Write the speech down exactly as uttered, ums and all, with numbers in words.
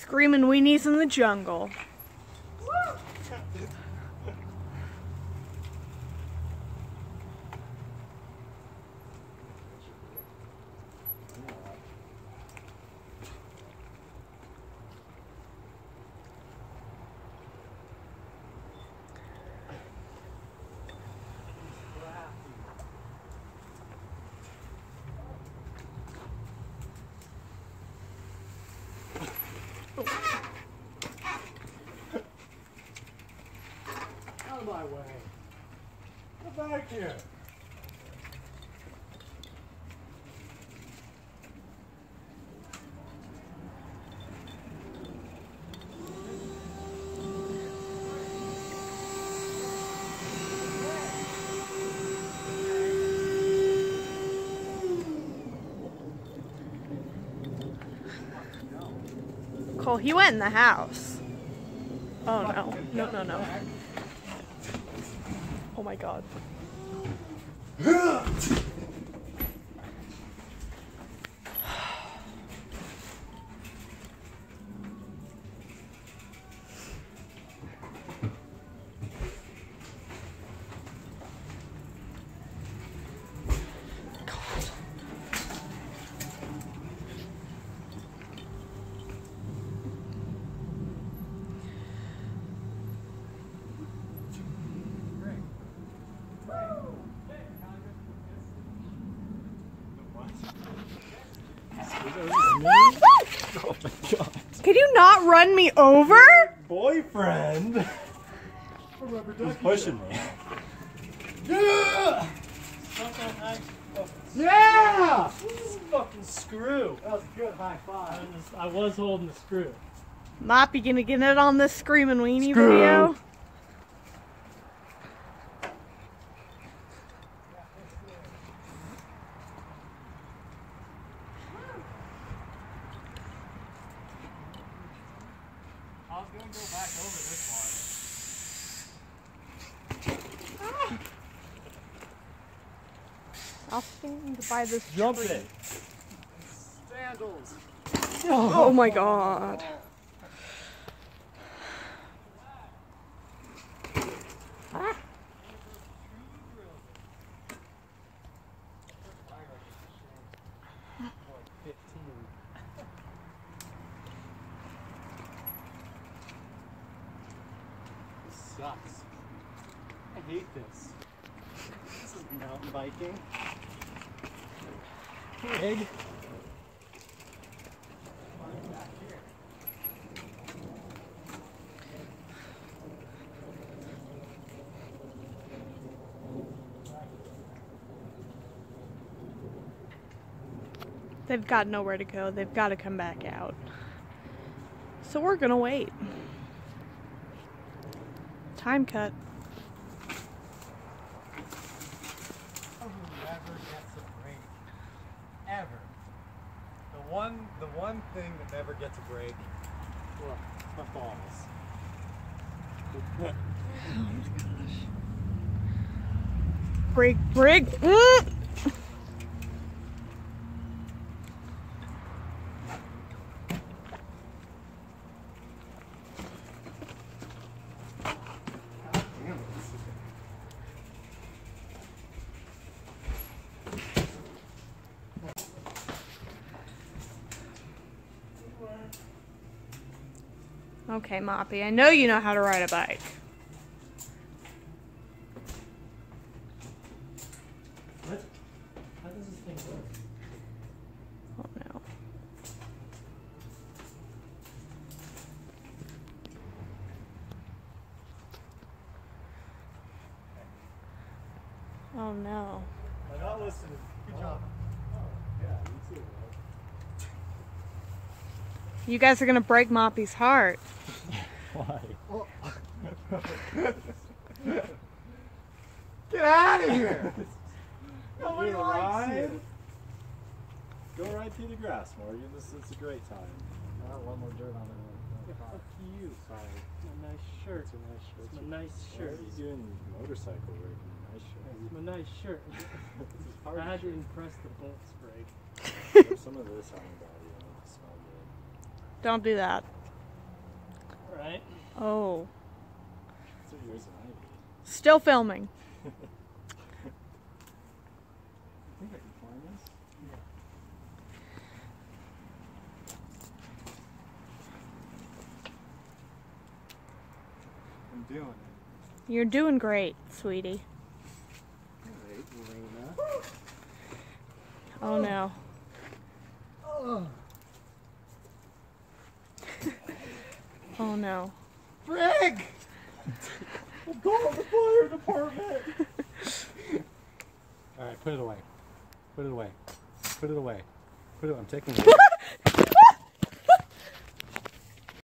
Screaming weenies in the jungle. Out of my way. Get back here. Cole, he went in the house. Oh no, no, no, no. Oh my god. Oh my god. Can you not run me over? Boyfriend. He's pushing me. Yeah! Yeah! Fucking screw. That was a good high five. I was, I was holding the screw. Moppy gonna get it on this screaming weenie Screw. video. I was gonna go back over this I'll stand by this Jump tree. it. Sandals. Oh my god. Ah. This sucks. I hate this. This is mountain biking. Pig. They've got nowhere to go. They've got to come back out. So we're gonna wait. Time cut. Who never gets a break? Ever. The one, the one thing that never gets a break. Look, it's my balls. Break, break. Mm. Okay, Moppy, I know you know how to ride a bike. What? How does this thing work? Oh no. Oh no. I'm not listening. Good job. Oh, yeah, you too. You guys are gonna break Moppy's heart. Why? Get out of here! Nobody likes you. Go right through the grass, Morgan. This is a great time. I want one more dirt on it. Fuck you. Sorry. It's my nice shirt. It's a nice shirt. It's my nice Why shirt. are you doing motorcycle work in a nice shirt? It's my nice shirt. This is hard I had to shirt. impress the bolt spray. Put some of this on your body. It'll smell good. Don't do that. Right? Oh. Two years than I did. Still filming. I think I can climb this. I'm doing it. You're doing great, sweetie. Alright, Lena. Oh no. Oh. Oh no. Greg! I'm calling the fire department! Alright, put it away. Put it away. Put it away. Put it away. I'm taking it away.